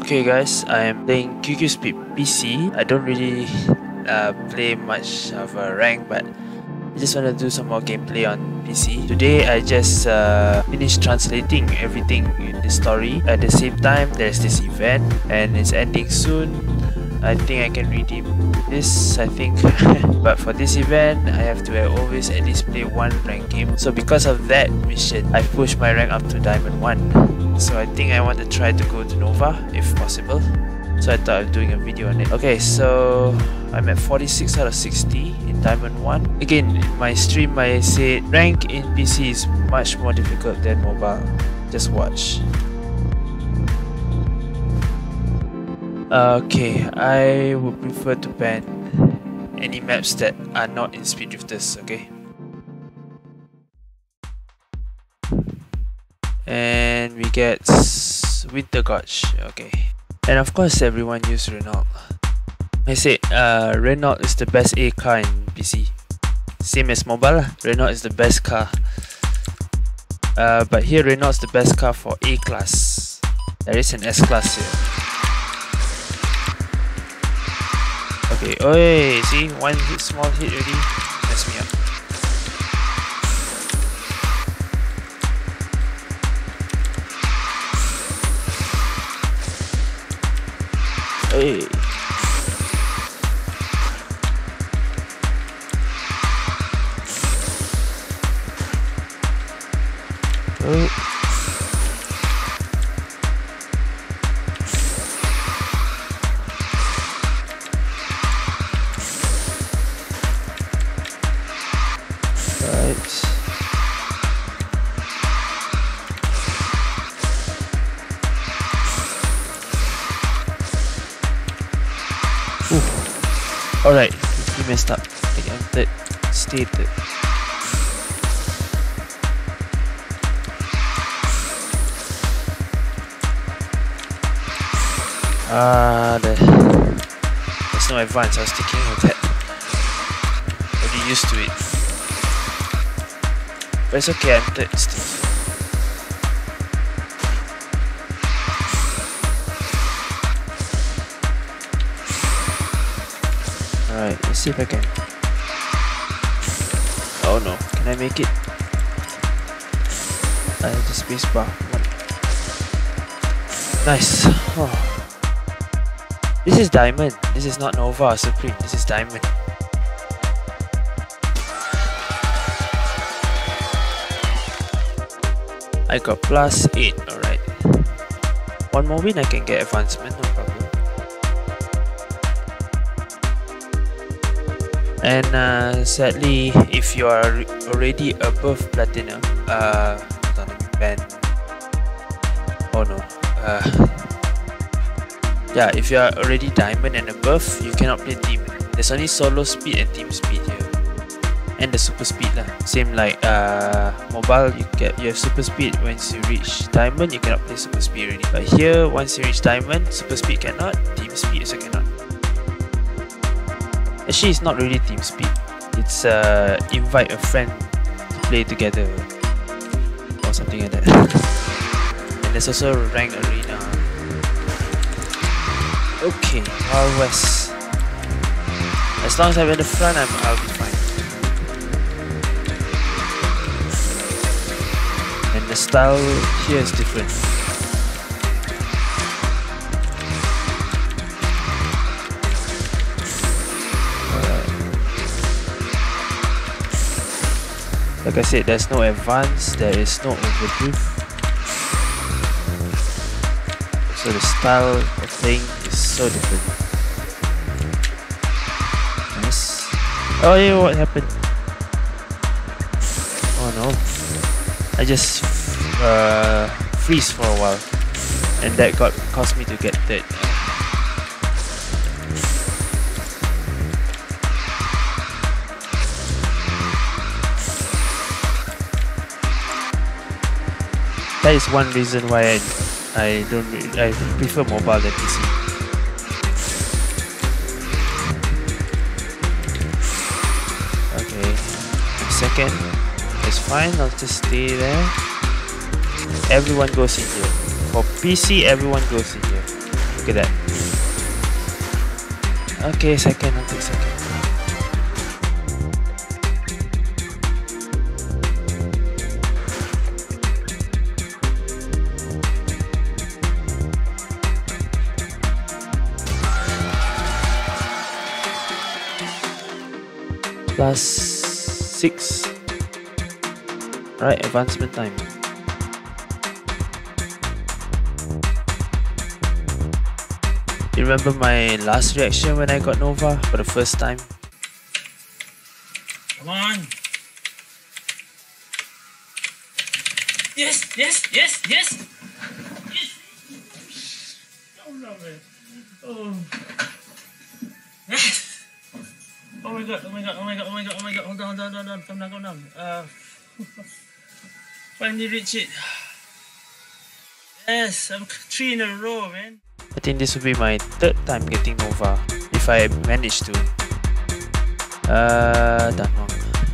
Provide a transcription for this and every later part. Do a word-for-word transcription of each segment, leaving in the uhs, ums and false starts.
Okay guys, I am playing Q Q Speed P C. I don't really uh, play much of a rank, but I just want to do some more gameplay on P C. Today I just uh, finished translating everything in the story. At the same time, there's this event and it's ending soon. I think I can redeem this, I think. But for this event, I have to always at least play one rank game. So because of that mission, I pushed my rank up to Diamond one. So I think I want to try to go to Nova if possible. So I thought of doing a video on it. Okay, so I'm at forty-six out of sixty in Diamond one. Again, in my stream I said rank in P C is much more difficult than mobile. Just watch. Okay, I would prefer to ban any maps that are not in Speed Drifters, okay? And we get Winter Gotch, okay. And of course everyone use Renault. I said uh, Renault is the best A car in P C. Same as mobile, Renault is the best car. Uh, but here Renault is the best car for A class. There is an S class here. Okay, oi, see, one hit, small hit already messed me up. Hey. Oh. Alright, he messed up. Okay, I'm third. Stay third. Ah, uh, the, there's no advance. I was thinking of that. Already used to it. But it's okay, I'm third still. Alright, let's see if I can. Oh no, can I make it? I have the space bar. Nice. Oh. This is Diamond. This is not Nova or Supreme. This is Diamond. I got plus eight. Alright. One more win, I can get advancement. No problem. And uh, sadly, if you are already above platinum, uh, hold on, let me ban. Oh no. Uh, yeah, if you are already diamond and above, you cannot play team. There's only solo speed and team speed here, and the super speed lah. Same like uh, mobile, you get you have super speed. Once you reach diamond, you cannot play super speed already. But here, once you reach diamond, super speed cannot, team speed also cannot. Actually, it's not really team speed. It's uh, invite a friend to play together or something like that. And there's also rank arena. Okay, Wild West. As long as I'm in the front, I'm, I'll be fine. And the style here is different. Like I said, there's no advance, there is no overdrift. So the style of playing is so different. Nice. Oh yeah, what happened? Oh no. I just uh, freeze for a while. And that got caused me to get third. That is one reason why I, I don't I prefer mobile than P C. Okay, second, that's fine. I'll just stay there. everyone goes in here. For P C, everyone goes in here. Look at that. Okay, second, I'll take second. Plus six. Right, advancement time. You remember my last reaction when I got Nova for the first time? Come on! Yes, yes, yes, yes! Yes! Oh no, man. Oh. Yes! Oh my god, oh my god, oh my god, oh my god, oh my god, hold on, hold on, hold on, calm down, calm down. Uh, finally reach it. Yes, I'm three in a row, man. I think this will be my third time getting Nova, if I manage to. Uh, done wrong.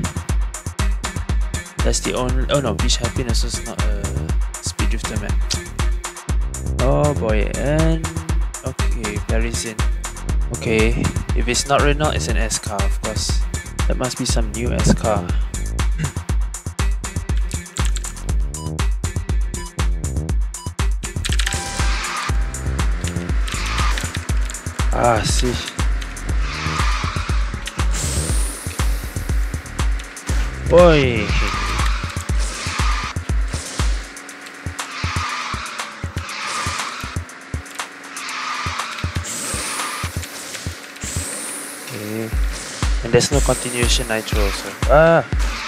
That's the only. Oh no, Beach Happiness is not a speed drifter map. Oh boy, and okay, Parisian. Okay, if it's not Renault, it's an S car, of course. That must be some new S car. Ah, see. Boy. Okay. And there's no continuation nitro, so ah.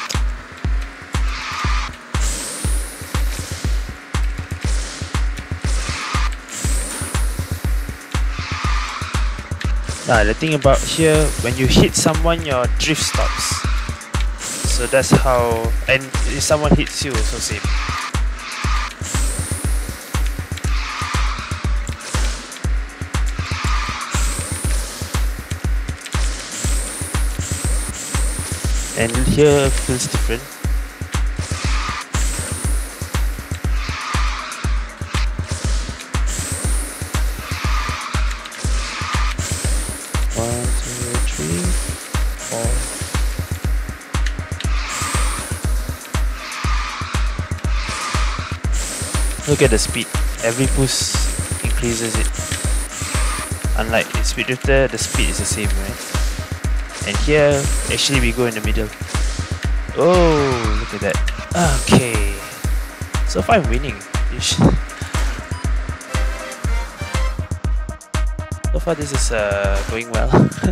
Nah, the thing about here, when you hit someone, your drift stops. So that's how, and if someone hits you, also same. And here feels different. One, two, three, four. Look at the speed. Every boost increases it. Unlike in Speed Drifter, the speed is the same, right? And here, actually we go in the middle. Oh, look at that. Okay. So far I'm winning. So far this is uh, going well.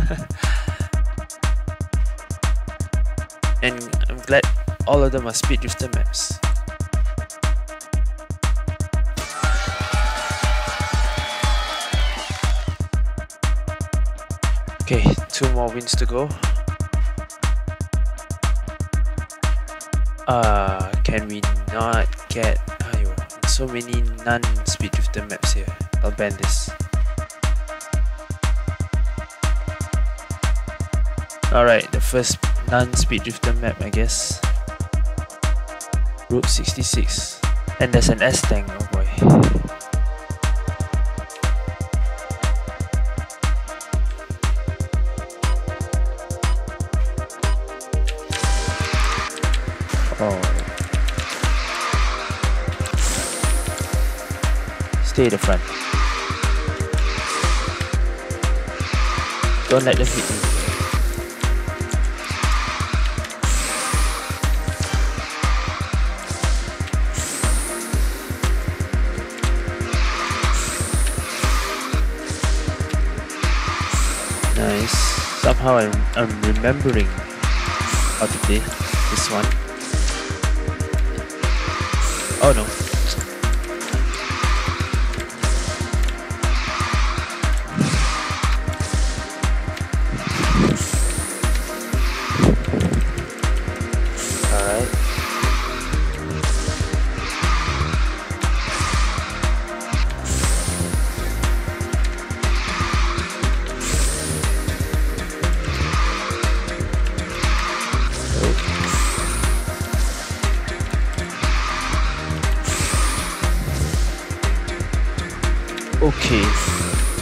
And I'm glad all of them are speed drifter maps. Okay, two more wins to go. Uh, can we not get ayo, so many non-speed drifter maps here? I'll ban this. Alright, the first non-speed drifter map, I guess. Route sixty-six. And there's an S-Tank, oh boy. Oh. Stay at the front. Don't let them hit you. Nice. Somehow I'm, I'm remembering how to play this one. Oh no. Alright. Okay.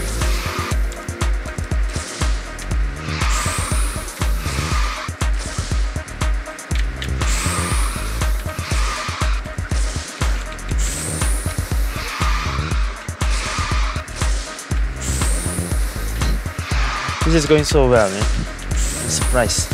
This is going so well, man. I'm surprised.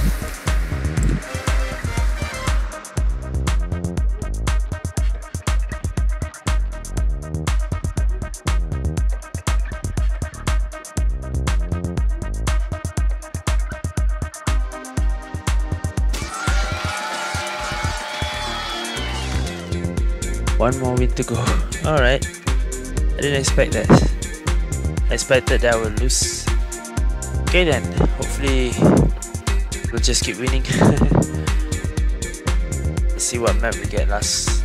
One more win to go. Alright. I didn't expect that. I expected that I would lose. Okay then. Hopefully we'll just keep winning. Let's see what map we get last.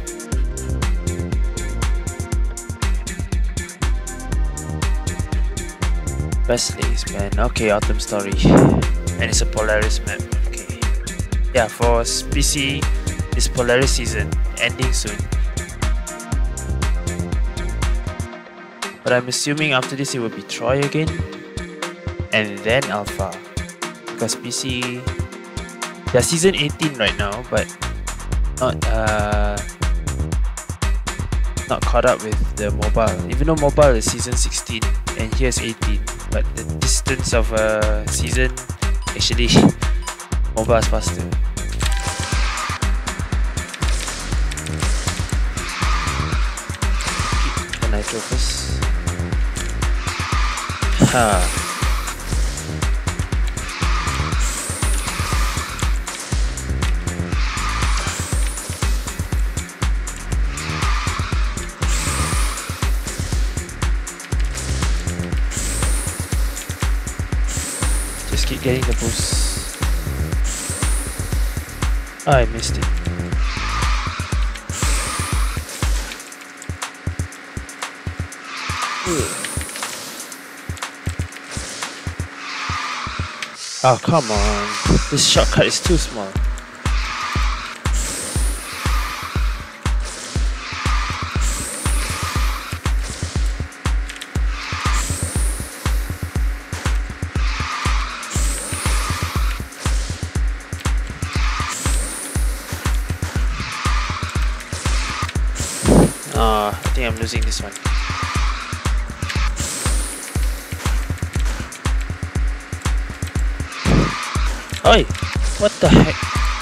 Best days, man. Okay, Autumn Story. And it's a Polaris map. Okay. Yeah, for P C, this Polaris season ending soon. But I'm assuming after this it will be Troy again, and then Alpha, because P C, they're season eighteen right now, but not uh not caught up with the mobile. Even though mobile is season sixteen and here's eighteen, but the distance of a season, actually mobile is faster. Keep the nitro first. Ha. Just keep getting the boost. Oh, I missed it. Ugh. Oh, come on. This shortcut is too small. Ah, I think I'm losing this one. Oi! What the heck?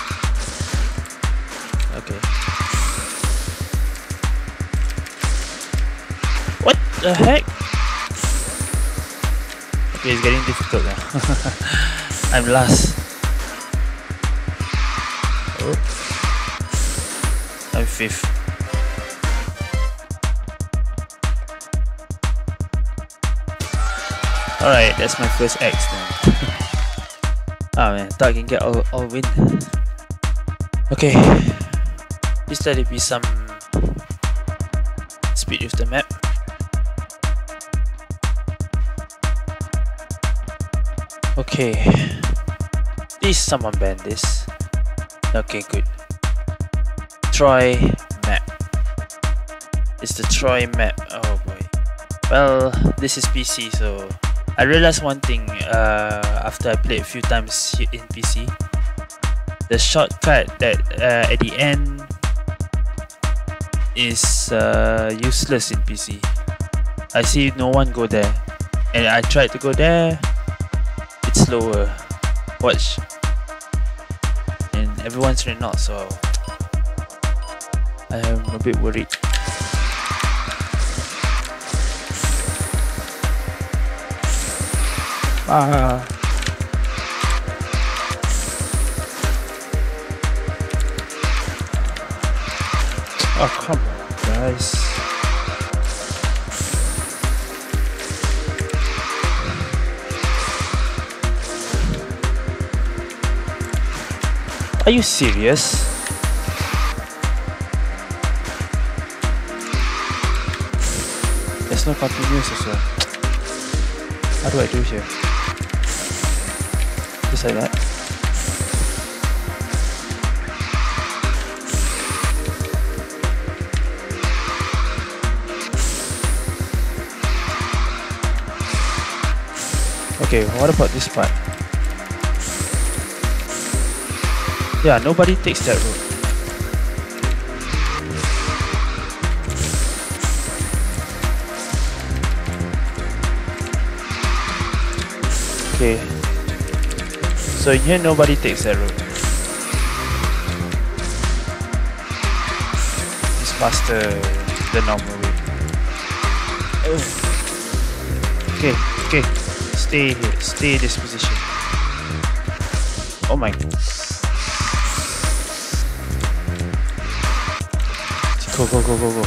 Okay. What the heck? Okay, it's getting difficult now. I'm last. Oh. I'm fifth. Alright, that's my first X then. Ah man, thought I can get all, all win. Okay. Please let it be some speed with the map. Okay. Please someone ban this. Okay, good. Troy map. It's the Troy map. Oh boy. Well, this is P C, so I realized one thing uh, after I played a few times in P C. The shortcut that uh, at the end is uh, useless in P C. I see no one go there, and I tried to go there. It's slower. Watch, and everyone's ran out, so I am a bit worried. Ah. Oh, come on, guys. Are you serious? There's no continuous as well. How do I do here? Just like that. Okay, what about this part? Yeah, nobody takes that route. Okay. So in here nobody takes that road. It's faster than normal road. Oh. Okay, okay. Stay here. Stay in this position. Oh my. Go, go, go, go, go.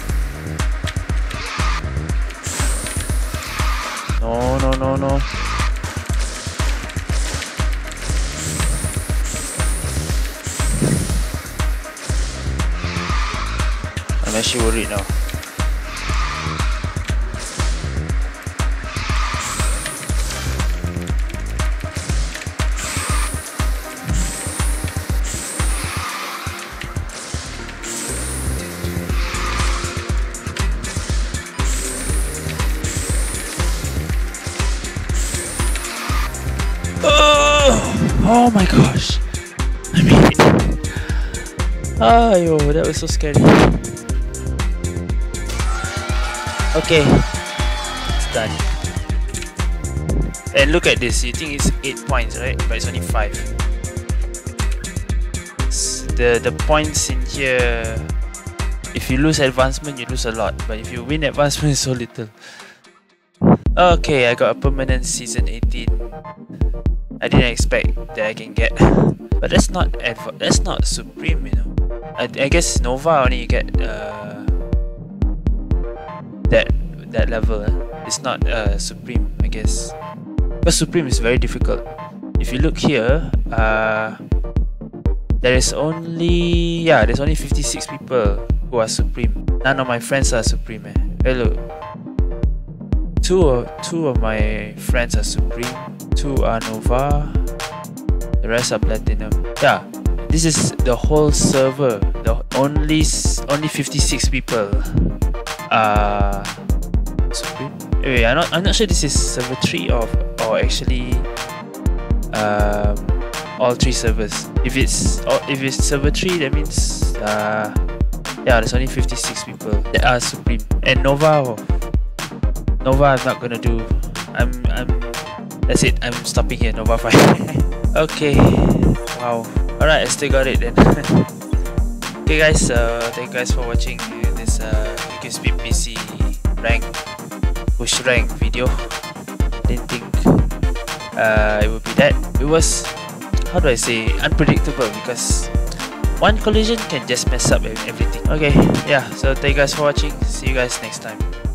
No, no, no, no. I'm actually worried now. Oh my gosh! I mean, oh yo, that was so scary. Okay, it's done. And look at this. You think it's eight points, right? But it's only five. The the points in here. If you lose advancement, you lose a lot. But if you win advancement, it's so little. Okay, I got a permanent season eighteen. I didn't expect that I can get, but that's not that's not supreme, you know. I, I guess Nova only get uh, that that level. Eh? It's not uh, supreme, I guess. But supreme is very difficult. If you look here, uh, there is only yeah, there's only fifty-six people who are supreme. None of my friends are supreme. Eh? Hey, look. Two of, two of my friends are supreme, two are Nova, the rest are platinum. Yeah, this is the whole server. The only only fifty-six people are supreme. Anyway, I'm not I'm not sure this is server three or or actually um, all three servers. If it's if it's server three, that means uh, yeah, there's only fifty-six people that are supreme. And Nova. Oh, Nova, I'm not gonna do. I'm. I'm. That's it. I'm stopping here. Nova five. Okay. Wow. Alright, I still got it then. Okay, guys. Uh, thank you guys for watching this uh, Q Q Speed P C rank push rank video. Didn't think uh, it would be that. It was, how do I say, unpredictable because one collision can just mess up everything. Okay. Yeah. So thank you guys for watching. See you guys next time.